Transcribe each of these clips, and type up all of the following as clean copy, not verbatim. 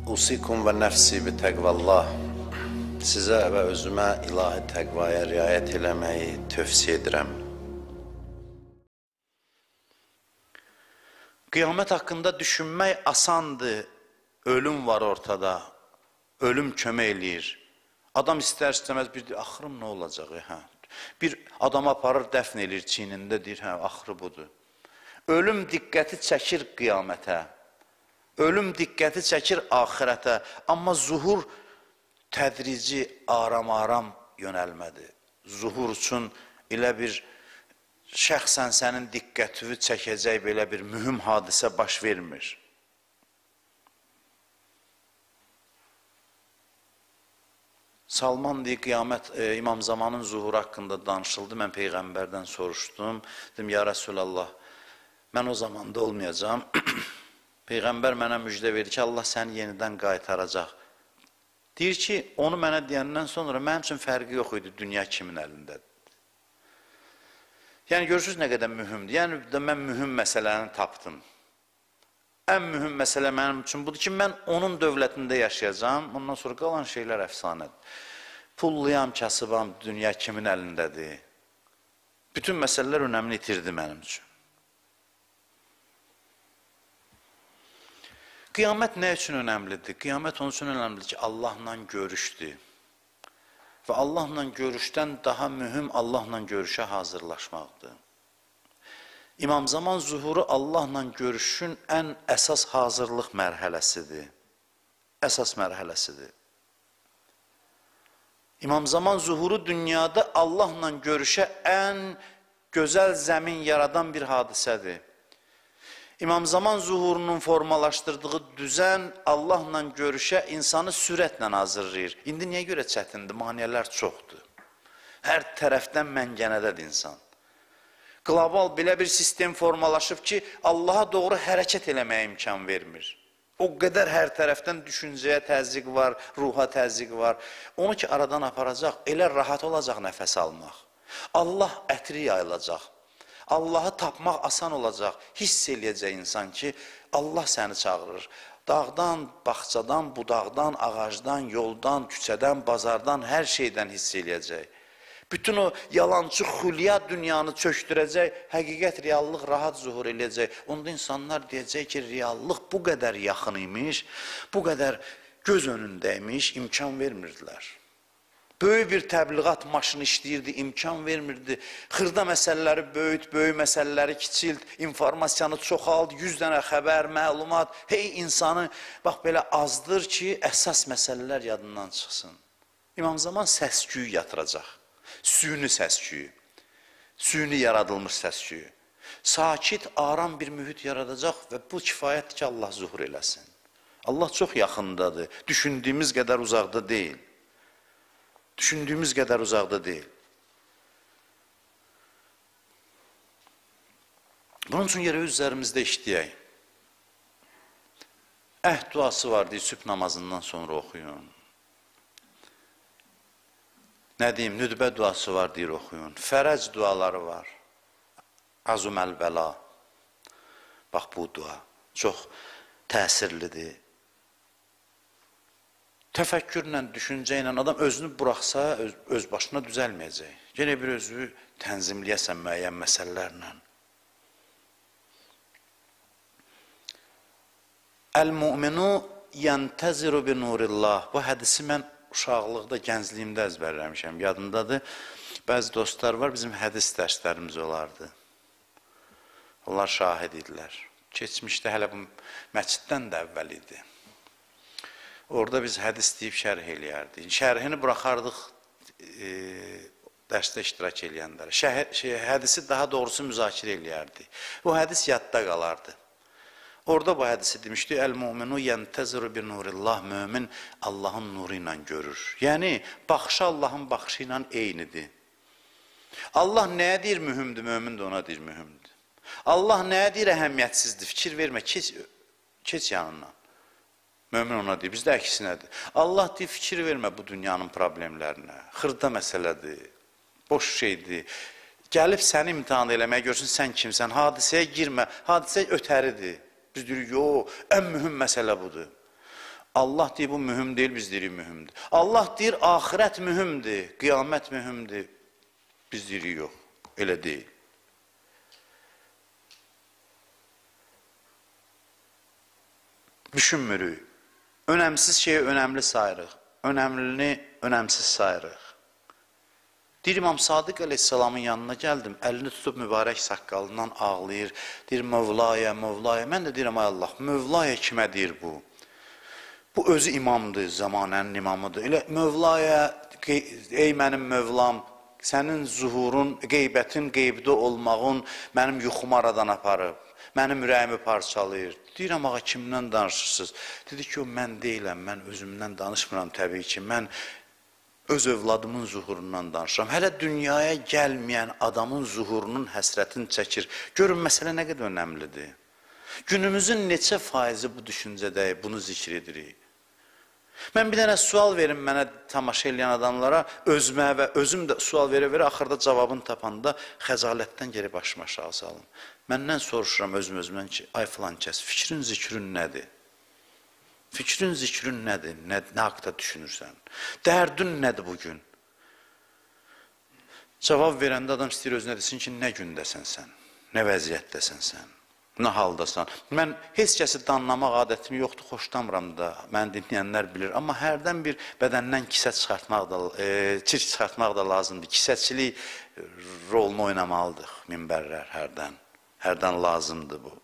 Usikum və nəfsi bi təqvallah. Sizə və özümə ilahi təqvaya riayət eləməyi tövsiyə edirəm. Qiyamət haqqında düşünmək asandır. Ölüm var ortada. Ölüm kömək eləyir. Adam istər-istəməz bir deyir, axırım nə olacaq? Bir adam aparır, dəfn eləyir çiynində, deyir, axırı budur. Ölüm diqqəti çəkir qiyamətə. Ölüm diqqəti çəkir axirətə, amma zuhur tədrici, aram-aram yönəlmədir. Zuhur üçün elə bir şəxsən sənin diqqətini çəkəcək belə bir mühüm hadisə baş vermir. Salman deyir, qiyamət, İmam Zamanın zuhuru haqqında danışıldı, mən Peyğəmbərdən soruşdum, dedim, ya Rəsulallah, mən o zamanda olmayacağım. Peyğəmbər mənə müjdə verir ki, Allah səni yenidən qaytaracaq. Deyir ki, onu mənə deyəndən sonra mənim üçün fərqi yox idi, dünya kimin əlindədir. Yəni, görürsünüz nə qədər mühümdür. Yəni, mən mühüm məsələni tapdım. Ən mühüm məsələ mənim üçün budur ki, mən onun dövlətində yaşayacağım, ondan sonra qalan şeylər əfsanədir. Pulluyam, kasıbam, dünya kimin əlindədir. Bütün məsələlər önəmini itirdi mənim üçün. Qiyamət nə üçün önəmlidir? Qiyamət onun üçün önəmlidir ki, Allahla görüşdür. Və Allahla görüşdən daha mühüm Allahla görüşə hazırlaşmaqdır. İmam Zaman zuhuru Allahla görüşün ən əsas hazırlıq mərhələsidir. Əsas mərhələsidir. İmam Zaman zuhuru dünyada Allahla görüşə ən gözəl zəmin yaradan bir hadisədir. İmam Zaman zuhurunun formalaşdırdığı düzən Allahla görüşə insanı sürətlə hazırlayır. İndi niyə görə çətindir? Maniyələr çoxdur. Hər tərəfdən məngənədədir insan. Qlobal belə bir sistem formalaşıb ki, Allaha doğru hərəkət eləməyə imkan vermir. O qədər hər tərəfdən düşüncəyə təzyiq var, ruha təzyiq var. Onu ki, aradan aparacaq, elə rahat olacaq nəfəs almaq. Allah ətri yayılacaq. Allahı tapmaq asan olacaq, hiss eləyəcək insan ki, Allah səni çağırır. Dağdan, bağçadan, budaqdan, ağacdan, yoldan, küçədən, bazardan, hər şeydən hiss eləyəcək. Bütün o yalancı xülya dünyanı çöktürəcək, həqiqət, reallıq rahat zuhur eləyəcək. Onda insanlar deyəcək ki, reallıq bu qədər yaxın imiş, bu qədər göz önündəymiş, imkan vermirdilər. Böyük bir təbliğat maşını işləyirdi, imkan vermirdi. Xırda məsələləri böyüt, böyük məsələləri kiçilt, informasiyanı çoxalt, 100 dənə xəbər, məlumat, hey insanı bax belə azdır ki, əsas məsələlər yadından çıxsın. İmam Zaman səsküyü yatıracaq, süni səsküyü, süni yaradılmış səsküyü. Sakit, aram bir mühit yaradacaq və bu kifayətdir ki, Allah zuhur eləsin. Allah çox yaxındadır, düşündüyümüz qədər uzaqda deyil. Düşündüyümüz qədər uzaqda deyil. Bunun üçün yerə öz üzərimizdə işləyək. Əhd duası var deyir, sübh namazından sonra oxuyun. Nə deyim, nüdbə duası var deyir, oxuyun. Fərəc duaları var. Azum əl-bəla. Bax, bu dua çox təsirlidir. Təfəkkürlə, düşüncə ilə adam özünü buraxsa, öz başına düzəlməyəcək. Yenə bir özü tənzimləyəsən müəyyən məsələlərlə. Əl-mu'minu yəntəziru bi nurillah. Bu hədisi mən uşaqlıqda, gəncliyimdə əzbərləmişəm. Yadındadır, bəzi dostlar var, bizim hədis dərslərimiz olardı. Onlar şahid idilər. Keçmişdə hələ bu məsciddən də əvvəl idi. Orada biz hədis deyib şərh eləyərdik. Şərhini buraxardıq dərsdə iştirak eləyənlərə. Hədisi daha doğrusu müzakirə eləyərdik. Bu hədis yadda qalardı. Orada bu hədisi demişdi, Əl-mu'minu yəntəziru bi nurillah, mömin Allahın nuru ilə görür. Yəni, baxışı Allahın baxışı ilə eynidir. Allah nəyə deyir mühümdür, mömin də ona deyir mühümdür. Allah nəyə deyir əhəmiyyətsizdir, fikir vermə, keç yanından. Mömin ona deyir, bizdə əksinədir. Allah deyir, fikir vermə bu dünyanın problemlərinə, xırda məsələdir, boş şeydir. Gəlib səni imtihan eləməyə görsün, sən kimsən, hadisəyə girmə, hadisə ötəridir. Biz deyirik, yox, ən mühüm məsələ budur. Allah deyir, bu mühüm deyil, biz deyirik mühümdür. Allah deyir, axirət mühümdür, qiyamət mühümdür. Biz deyirik, yox, elə deyil. Düşünmürük. Önəmsiz şeyi önəmli sayırıq. Önəmlini önəmsiz sayırıq. Deyir, İmam Sadiq əleyhissalamın yanına gəldim, əlini tutub mübarək saqqalından ağlayır. Deyir, Mövlaya, Mövlaya. Mən də deyirəm, ay Allah, Mövlaya kimə deyir bu? Bu özü imamdır, zamanənin imamıdır. Elə Mövlaya, ey mənim Mövlam, sənin zuhurun, qeybətin, qeybdə olmağın mənim yuxumu aradan aparıb, mənim ürəyimi parçalayır. Deyirəm, ağa, kimdən danışırsınız? Dedi ki, o mən deyiləm, mən özümdən danışmıram təbii ki, mən öz övladımın zuhurundan danışıram. Hələ dünyaya gəlməyən adamın zuhurunun həsrətini çəkir. Görün, məsələ nə qədər önəmlidir. Günümüzün neçə faizi bu düşüncədəyik, bunu zikr edirik. Mən bir dənə sual verim mənə tamaşa edən adamlara, özümə və özüm də sual verə-verə, axırda cavabını tapanda xəcalətdən geri başımı aşağı salım. Məndən soruşuram özümdən ki, ay filan kəs, fikrin, zikrin nədir? Fikrin, zikrin nədir? Nə haqda düşünürsən? Dərdin nədir bugün? Cavab verəndə adam istəyir özünə desin ki, nə gündəsən sən? Nə vəziyyətdəsən sən? Nə haldasan? Mən heç kəsi danlamaq adətim yoxdur, xoşlamıram da, məni dinləyənlər bilir. Amma hərdən bir bədəndən kisə çıxartmaq da, çirk çıxartmaq da lazımdır. Kisəçilik rolunu oynamalıdır minbərlər hərdən. Hərdən lazımdır bu.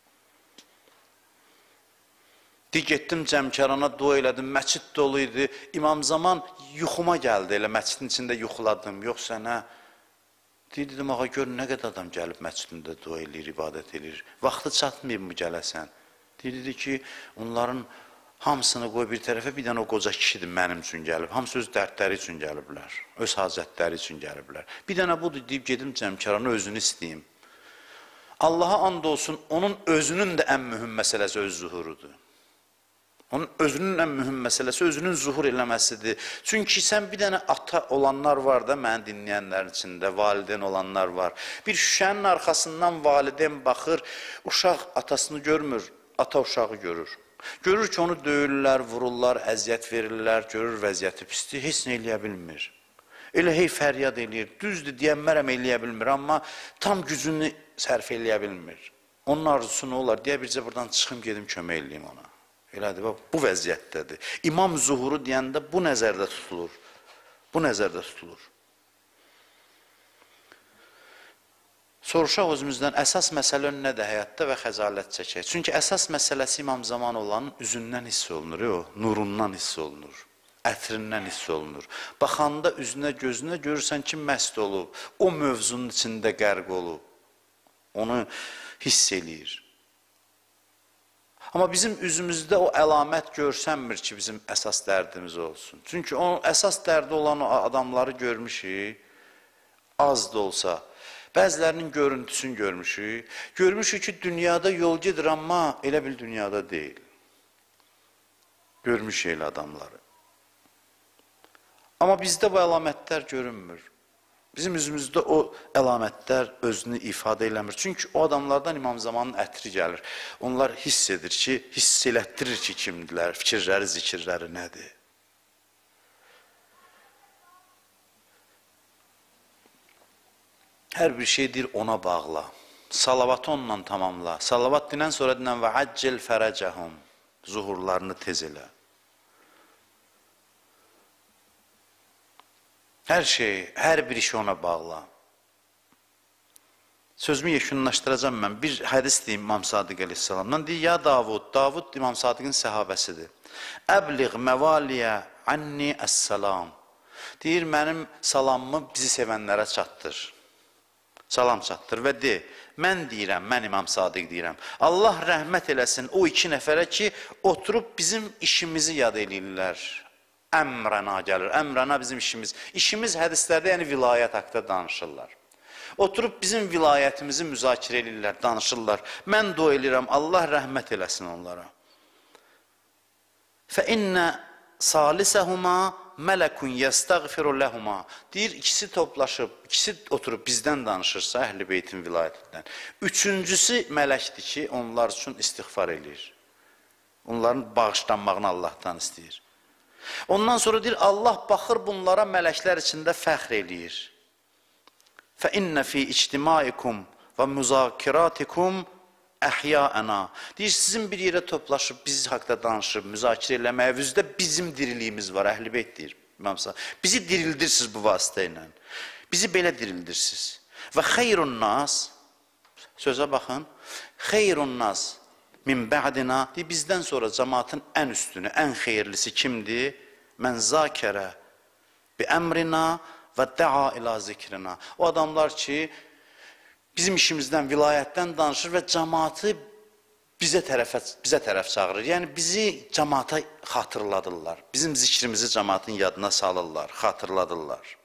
Getdim Cəmkərana, dua elədim, məscid dolu idi. İmam Zaman yuxuma gəldi, elə məscidin içində yuxuladım. Yoxsa nə? Dedim, ağa, gör, nə qədər adam gəlib məscidində dua edir, ibadət edir. Vaxtı çatmayıb mı gələsən? Dedi ki, onların hamısını qoy bir tərəfə, bir dənə o qoca kişidir mənim üçün gəlib. Hamısı öz dərdləri üçün gəliblər, öz hacətləri üçün gəliblər. Bir dənə budur deyib, gedim Cəmkərana özünü istəyim. Allaha and olsun, onun özünün də ən mühüm məsələsi öz zuhurudur. Onun özünün ən mühüm məsələsi özünün zuhur eləməsidir. Çünki sən bir dənə ata olanlar var da, məni dinləyənlərin içində, valideyn olanlar var. Bir şüşənin arxasından valideyn baxır, uşaq atasını görmür, ata uşağı görür. Görür ki, onu döyürlər, vururlar, əziyyət verirlər, görür vəziyyəti pisdir, heç nə eləyə bilmir. Elə hey fəryad eləyir, düzdür, deyənmərəm eləyə bilmir, amma tam gücünü sərf eləyə bilmir. Onun arzusu nə olar? Deyə bircə buradan çıxım, gedim kömək eləyim ona. Elədir, bu vəziyyətdədir. İmam zuhuru deyəndə bu nəzərdə tutulur. Bu nəzərdə tutulur. Soruşaq özümüzdən, əsas məsələ nədir həyatda və xəcalət çəkək? Çünki əsas məsələsi İmam Zaman olanın üzündən hiss olunur, nurundan hiss olunur, ətrindən hiss olunur. Baxanda üzünə, gözünə görürsən ki, məst olub, o mövzunun içində qərq olub, onu hiss eləyir. Amma bizim üzümüzdə o əlamət görsənmir ki, bizim əsas dərdimiz olsun. Çünki o əsas dərdi olan o adamları görmüşük, az da olsa. Bəzilərinin görüntüsünü görmüşük. Görmüşük ki, dünyada yol gedir, amma elə bil dünyada deyil. Görmüşük elə adamları. Amma bizdə bu əlamətlər görünmür. Bizim üzümüzdə o əlamətlər özünü ifadə eləmir. Çünki o adamlardan İmam Zamanın ətri gəlir. Onlar hiss edir ki, hiss elətdirir ki, kimdirlər, fikirləri, zikirləri nədir? Hər bir şeydir ona bağla. Salavatı onunla tamamla. Salavat dinən sonra dinən və accil fərəcəhum. Zuhurlarını tez elə. Hər şey, hər bir işi ona bağla. Sözümü yekunlaşdıracağım mən. Bir hədis deyim İmam Sadiq əleyhissalamdan. Deyir, ya Davud, Davud İmam Sadiqin səhabəsidir. Əbliğ məvaliyə anni əs-salam. Deyir, mənim salamımı bizi sevənlərə çatdır. Salam çatdır və de, mən deyirəm, mən İmam Sadiq deyirəm. Allah rəhmət eləsin o iki nəfərə ki, oturub bizim işimizi yad eləyirlər. Əmrəna gəlir, əmrəna bizim işimiz. İşimiz hədislərdə, yəni vilayət haqda danışırlar. Oturub bizim vilayətimizi müzakirə edirlər, danışırlar. Mən dua edirəm, Allah rəhmət eləsin onlara. فَإِنَّ صَالِسَهُمَا مَلَكٌ يَسْتَغْفِرُ لَهُمَا. Deyir, ikisi toplaşıb, ikisi oturub bizdən danışırsa, Əhl-i Beytin vilayətindən. Üçüncüsü mələkdir ki, onlar üçün istiğfar edir. Onların bağışlanmağını Allah'tan istəyir. Ondan sonra deyir, Allah baxır bunlara mələklər içində fəxr eləyir. فَإِنَّ فِي اِجْتِمَائِكُمْ وَمُزَاكِرَاتِكُمْ əhya'ana. Deyir, sizin bir yerə toplaşıb, biz haqda danışıb, müzakirə eləməyinizdə bizim diriliyimiz var, Əhl-i Beyt deyir. Bizi dirildirsiniz bu vasitə ilə. Bizi belə dirildirsiniz. Və xeyrun nas, sözə baxın, xeyrun nas min ba'dina, deyir, bizdən sonra cəmaatın ən üstünü, ən xeyirlisi kimdir? Mən zakərə bi əmrina və də'a ilə zikrina. O adamlar ki, bizim işimizdən, vilayətdən danışır və cəmaatı bizə tərəf çağırır. Yəni, bizi cəmaata xatırladırlar. Bizim zikrimizi cəmaatın yadına salırlar, xatırladırlar.